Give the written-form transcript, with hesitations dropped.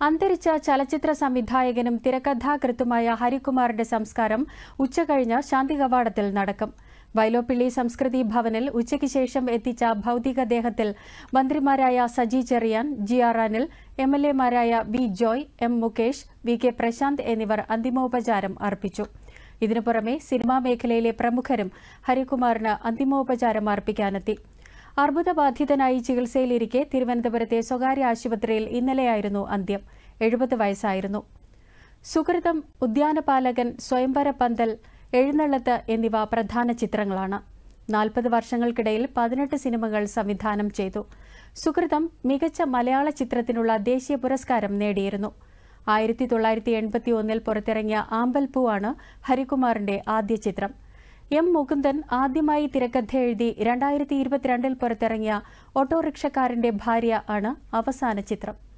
അന്തരിച്ച ചലച്ചിത്ര സംവിധായകനും തിരക്കഥാകൃത്തുമായ ഹരികുമാറിന്റെ സംസ്കാരം ഉച്ചകഴിഞ്ഞ് ശാന്തി കവാടത്തിൽ നടക്കും. വൈലോപ്പിള്ളി സംസ്കൃതി ഭവനിൽ ഉച്ചയ്ക്ക് ശേഷം എത്തിച്ച ഭൌതികദേഹത്തിൽ മന്ത്രിമാരായ സജി ചെറിയാൻ, ജി.ആർ. അനിൽ, എംഎൽഎമാരായ V Joy, M Mukesh, V K Prashanth എന്നിവർ അന്തിമോപചാരം അർപ്പിച്ചു. ഇതിനു പുറമെ സിനിമാ മേഖലയിലെ പ്രമുഖരും ഹരികുമാറിന് അന്തിമോപചാരം അർപ്പിക്കാനെത്തി. അർബുദബാധിതനായി ചികിത്സയിലിരിക്കെ തിരുവനന്തപുരത്തെ സ്വകാര്യ ആശുപത്രിയിൽ ഇന്നലെയായിരുന്നു അന്ത്യം. 70 വയസ്സായിരുന്നു. സുകൃതം, ഉദ്യാനപാലകൻ, സ്വയംവര പന്തൽ, എഴുന്നള്ളത്ത് എന്നിവ പ്രധാന ചിത്രങ്ങളാണ്. 40 വർഷങ്ങൾക്കിടയിൽ 18 സിനിമകൾ സംവിധാനം ചെയ്തു. സുകൃതം മികച്ച മലയാള ചിത്രത്തിനുള്ള ദേശീയ പുരസ്കാരം നേടിയിരുന്നു. 1981 പുറത്തിറങ്ങിയ ആമ്പൽപ്പൂവാണ് ഹരികുമാറിന്റെ ആദ്യ ചിത്രം. എം മുകുന്ദൻ ആദ്യമായി തിരക്കഥ എഴുതി 2022 പുറത്തിറങ്ങിയ ഓട്ടോറിക്ഷക്കാരന്റെ ഭാര്യ ആണ് അവസാന ചിത്രം.